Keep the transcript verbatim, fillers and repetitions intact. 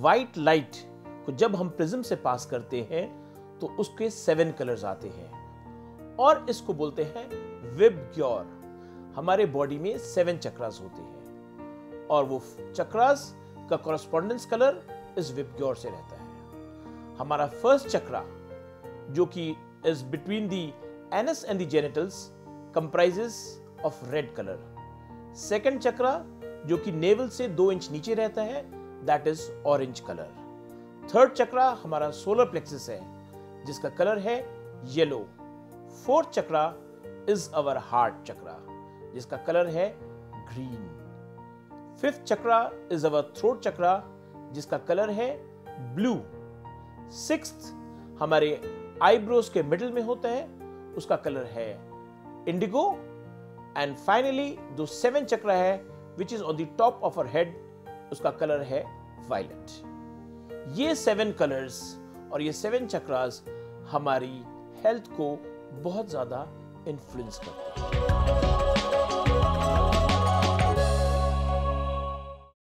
White light को जब हम प्रिज्म से पास करते हैं तो उसके सेवन कलर्स आते हैं और इसको बोलते हैं विबग्योर। हमारे बॉडी में सेवन चक्रास होते हैं और वो चक्रास का कॉरस्पॉन्डेंस कलर इस विबग्योर से रहता है। हमारा फर्स्ट चक्रा जो कि is between the anus and the genitals comprises of red colour. Second chakra जो कि नेवल से दो इंच नीचे रहता है, that is orange colour. Third chakra हमारा सोलर प्लेक्सस है जिसका कलर है yellow. Fourth chakra is our heart chakra जिसका कलर है green. Fifth chakra is our throat chakra जिसका कलर है ब्लू। सिक्स्थ हमारे आईब्रोज के मिडिल में होता है, उसका कलर है इंडिगो। एंड फाइनली जो सेवन चक्रा है which is on the top of our head, उसका कलर है वायलेट। ये सेवन कलर्स और ये सेवन चक्रास हमारी हेल्थ को बहुत ज्यादा इन्फ्लुएंस करते हैं।